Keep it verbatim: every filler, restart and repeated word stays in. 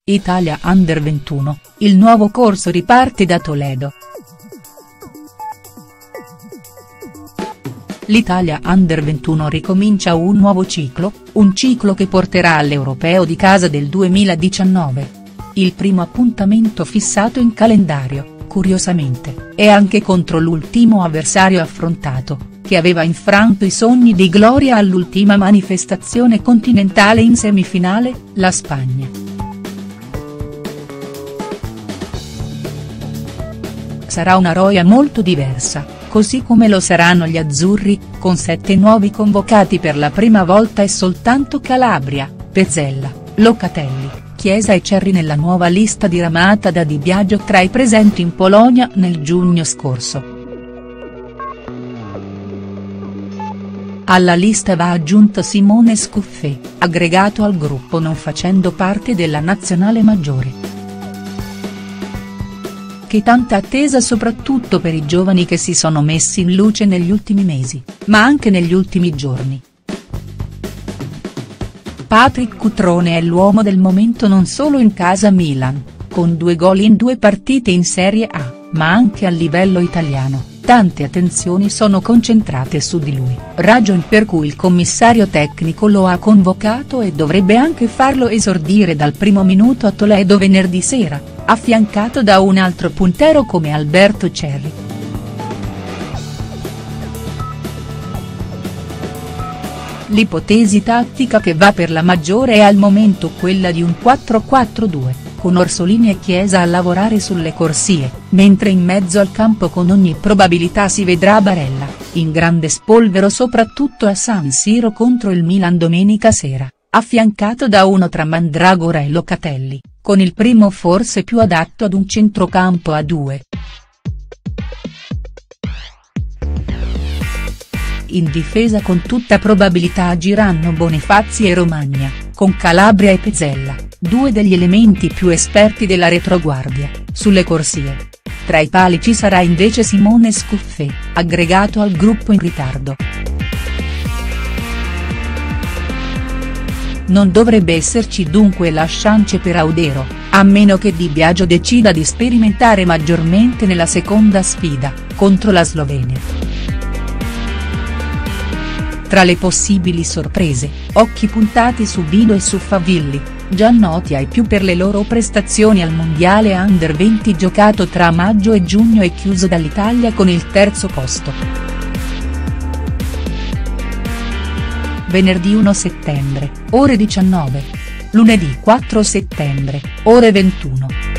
Italia Under ventuno, il nuovo corso riparte da Toledo. L'Italia Under ventuno ricomincia un nuovo ciclo, un ciclo che porterà all'Europeo di casa del duemiladiciannove. Il primo appuntamento fissato in calendario, curiosamente, è anche contro l'ultimo avversario affrontato, che aveva infranto i sogni di gloria all'ultima manifestazione continentale in semifinale, la Spagna. Sarà una roia molto diversa, così come lo saranno gli azzurri, con sette nuovi convocati per la prima volta e soltanto Calabria, Pezzella, Locatelli, Chiesa e Cerri nella nuova lista diramata da Di Biagio tra i presenti in Polonia nel giugno scorso. Alla lista va aggiunto Simone Scuffé, aggregato al gruppo non facendo parte della nazionale maggiore. Che tanta attesa soprattutto per i giovani che si sono messi in luce negli ultimi mesi, ma anche negli ultimi giorni. Patrick Cutrone è l'uomo del momento non solo in casa Milan, con due gol in due partite in Serie A, ma anche a livello italiano. Tante attenzioni sono concentrate su di lui, ragion per cui il commissario tecnico lo ha convocato e dovrebbe anche farlo esordire dal primo minuto a Toledo venerdì sera, affiancato da un altro puntero come Alberto Cerri. L'ipotesi tattica che va per la maggiore è al momento quella di un quattro quattro due. Con Orsolini e Chiesa a lavorare sulle corsie, mentre in mezzo al campo con ogni probabilità si vedrà Barella, in grande spolvero soprattutto a San Siro contro il Milan domenica sera, affiancato da uno tra Mandragora e Locatelli, con il primo forse più adatto ad un centrocampo a due. In difesa con tutta probabilità agiranno Bonifazi e Romagna, con Calabria e Pezzella, due degli elementi più esperti della retroguardia, sulle corsie. Tra i pali ci sarà invece Simone Scuffé, aggregato al gruppo in ritardo. Non dovrebbe esserci dunque la chance per Audero, a meno che Di Biagio decida di sperimentare maggiormente nella seconda sfida, contro la Slovenia. Tra le possibili sorprese, occhi puntati su Bido e su Favilli, già noti ai più per le loro prestazioni al mondiale Under venti giocato tra maggio e giugno e chiuso dall'Italia con il terzo posto. Venerdì primo settembre, ore diciannove. Lunedì quattro settembre, ore ventuno.